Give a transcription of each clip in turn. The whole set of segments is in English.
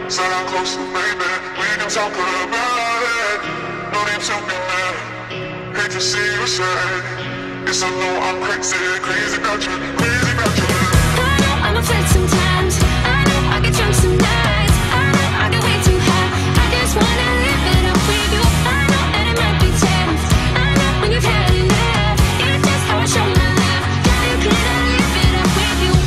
사랑 close to baby. We can talk about it. No need to be mad. Hate to see you sad. Yes, I know I'm crazy, crazy about you, crazy about you. I know I'm a flirt sometimes. I know I get drunk some nights. I know I get way too high. I just wanna live it up with you. I know that it might be tense. I know when you've had enough. It's just how I show my love. Can I live it up with you?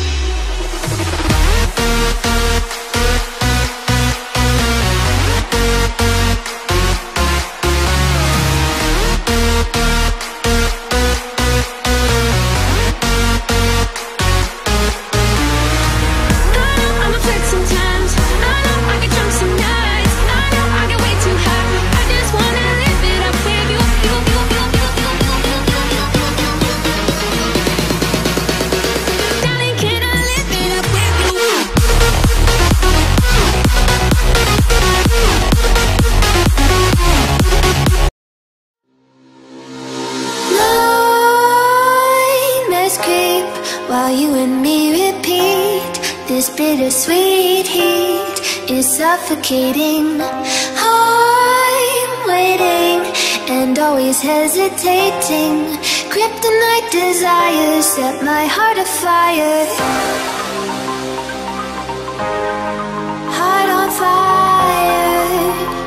While you and me repeat, this bittersweet heat is suffocating. I'm waiting and always hesitating. Kryptonite desires set my heart afire. Heart on fire.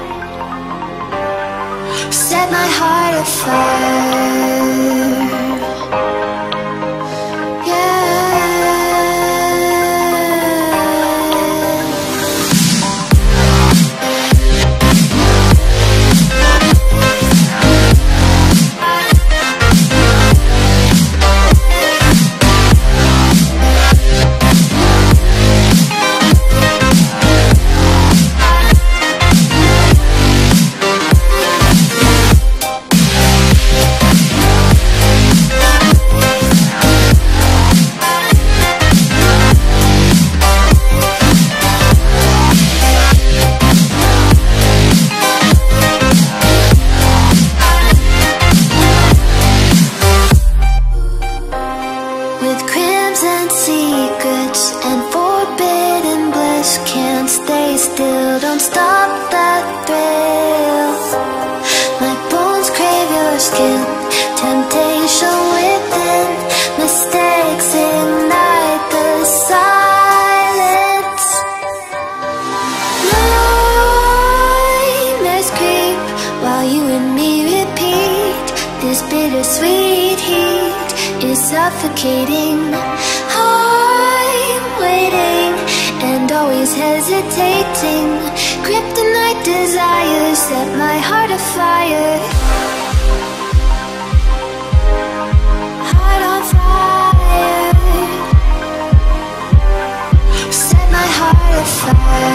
Set my heart afire. Temptation within, mistakes ignite the silence. Nightmares creep while you and me repeat. This bittersweet heat is suffocating. I'm waiting and always hesitating. Kryptonite desires set my heart afire. Fire.